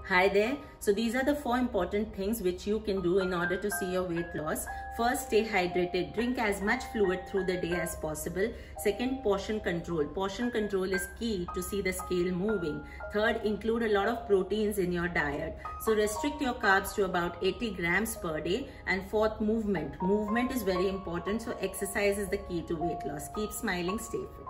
Hi there. So these are the 4 important things which you can do in order to see your weight loss. First, stay hydrated. Drink as much fluid through the day as possible. Second, portion control. Portion control is key to see the scale moving. Third, include a lot of proteins in your diet. So restrict your carbs to about 80 grams per day. And fourth, movement. Movement is very important. So exercise is the key to weight loss. Keep smiling, stay fit.